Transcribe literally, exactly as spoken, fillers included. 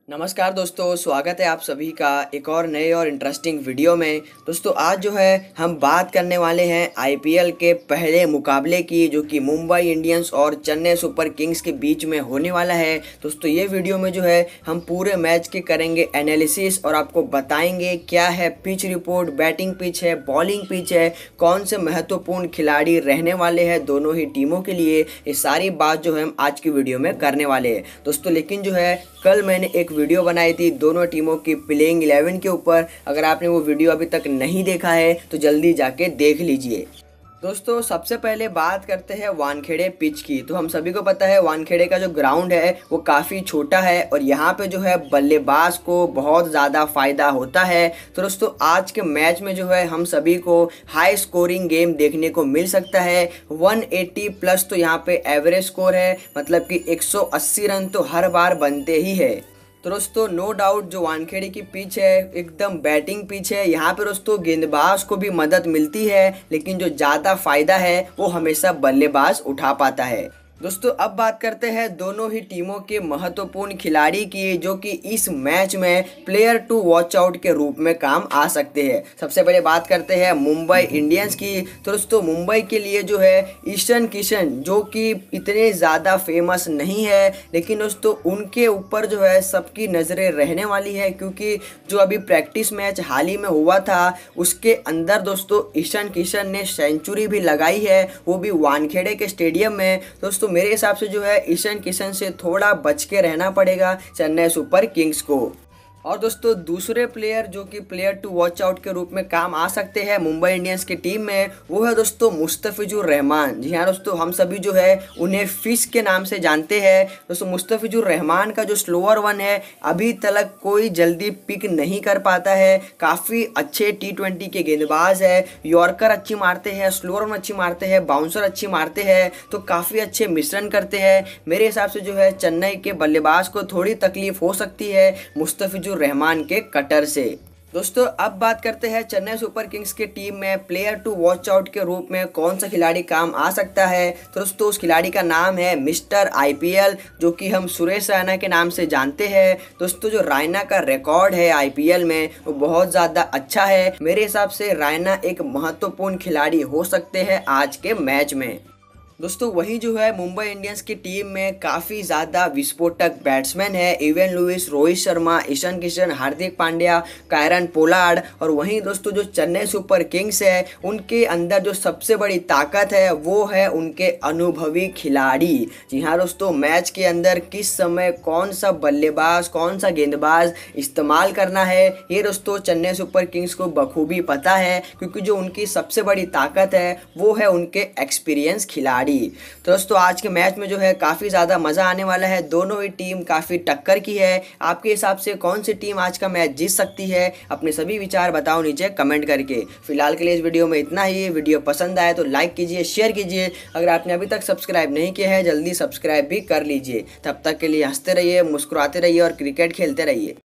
नमस्कार दोस्तों, स्वागत है आप सभी का एक और नए और इंटरेस्टिंग वीडियो में। दोस्तों आज जो है हम बात करने वाले हैं आईपीएल के पहले मुकाबले की, जो कि मुंबई इंडियंस और चेन्नई सुपर किंग्स के बीच में होने वाला है। दोस्तों ये वीडियो में जो है हम पूरे मैच के करेंगे एनालिसिस और आपको बताएंगे क्या है पिच रिपोर्ट, बैटिंग पिच है, बॉलिंग पिच है, कौन से महत्वपूर्ण खिलाड़ी रहने वाले हैं दोनों ही टीमों के लिए। ये सारी बात जो है हम आज की वीडियो में करने वाले हैं दोस्तों। लेकिन जो है कल मैंने एक वीडियो बनाई थी दोनों टीमों की प्लेइंग इलेवन के ऊपर। अगर आपने वो वीडियो अभी तक नहीं देखा है तो जल्दी जाके देख लीजिए। दोस्तों सबसे पहले बात करते हैं वानखेड़े पिच की। तो हम सभी को पता है वानखेड़े का जो ग्राउंड है वो काफ़ी छोटा है और यहाँ पे जो है बल्लेबाज को बहुत ज़्यादा फ़ायदा होता है। तो दोस्तों आज के मैच में जो है हम सभी को हाई स्कोरिंग गेम देखने को मिल सकता है। एक सौ अस्सी प्लस तो यहाँ पे एवरेज स्कोर है, मतलब कि एक सौ अस्सी रन तो हर बार बनते ही है। तो दोस्तों नो डाउट जो वानखेड़े की पिच है एकदम बैटिंग पिच है। यहाँ पे दोस्तों गेंदबाज को भी मदद मिलती है, लेकिन जो ज़्यादा फायदा है वो हमेशा बल्लेबाज उठा पाता है। दोस्तों अब बात करते हैं दोनों ही टीमों के महत्वपूर्ण खिलाड़ी की, जो कि इस मैच में प्लेयर टू वॉच आउट के रूप में काम आ सकते हैं। सबसे पहले बात करते हैं मुंबई इंडियंस की। तो दोस्तों मुंबई के लिए जो है ईशान किशन, जो कि इतने ज़्यादा फेमस नहीं है, लेकिन दोस्तों उनके ऊपर जो है सबकी नज़रें रहने वाली है, क्योंकि जो अभी प्रैक्टिस मैच हाल ही में हुआ था उसके अंदर दोस्तों ईशान किशन ने सेंचुरी भी लगाई है, वो भी वानखेड़े के स्टेडियम में। दोस्तों मेरे हिसाब से जो है ईशान किशन से थोड़ा बच के रहना पड़ेगा चेन्नई सुपर किंग्स को। और दोस्तों दूसरे प्लेयर जो कि प्लेयर टू वॉच आउट के रूप में काम आ सकते हैं मुंबई इंडियंस की टीम में, वो है दोस्तों मुस्तफिजुर रहमान। जी हाँ दोस्तों, हम सभी जो है उन्हें फिश के नाम से जानते हैं। दोस्तों मुस्तफिजुर रहमान का जो स्लोअर वन है अभी तक कोई जल्दी पिक नहीं कर पाता है। काफ़ी अच्छे टी ट्वेंटी के गेंदबाज है, यॉर्कर अच्छी मारते हैं, स्लोअर वन अच्छी मारते हैं, बाउंसर अच्छी मारते हैं, तो काफ़ी अच्छे मिश्रण करते हैं। मेरे हिसाब से जो है चेन्नई के बल्लेबाज को थोड़ी तकलीफ हो सकती है मुस्तफिजुर रहमान के कटर से। दोस्तों अब बात करते हैं चेन्नई सुपर किंग्स के टीम में प्लेयर टू वॉच आउट के रूप में कौन सा खिलाड़ी काम आ सकता है। तो दोस्तों उस खिलाड़ी का नाम है मिस्टर आईपीएल, जो कि हम सुरेश रैना के नाम से जानते हैं। दोस्तों जो रैना का रिकॉर्ड है आईपीएल में वो बहुत ज़्यादा अच्छा है। मेरे हिसाब से रैना एक महत्वपूर्ण खिलाड़ी हो सकते हैं आज के मैच में। दोस्तों वही जो है मुंबई इंडियंस की टीम में काफ़ी ज़्यादा विस्फोटक बैट्समैन है, Evin Lewis, Rohit Sharma, Ishan Kishan, Hardik Pandya, Kieron Pollard. और वहीं दोस्तों जो चेन्नई सुपर किंग्स है उनके अंदर जो सबसे बड़ी ताकत है वो है उनके अनुभवी खिलाड़ी। जी हाँ दोस्तों, मैच के अंदर किस समय कौन सा बल्लेबाज कौन सा गेंदबाज इस्तेमाल करना है ये दोस्तों चेन्नई सुपर किंग्स को बखूबी पता है, क्योंकि जो उनकी सबसे बड़ी ताकत है वो है उनके एक्सपीरियंस खिलाड़ी। तो दोस्तों आज के मैच में जो है काफ़ी ज़्यादा मज़ा आने वाला है, दोनों ही टीम काफ़ी टक्कर की है। आपके हिसाब से कौन सी टीम आज का मैच जीत सकती है? अपने सभी विचार बताओ नीचे कमेंट करके। फिलहाल के लिए इस वीडियो में इतना ही। वीडियो पसंद आए तो लाइक कीजिए, शेयर कीजिए। अगर आपने अभी तक सब्सक्राइब नहीं किया है जल्दी सब्सक्राइब भी कर लीजिए। तब तक के लिए हंसते रहिए, मुस्कुराते रहिए और क्रिकेट खेलते रहिए।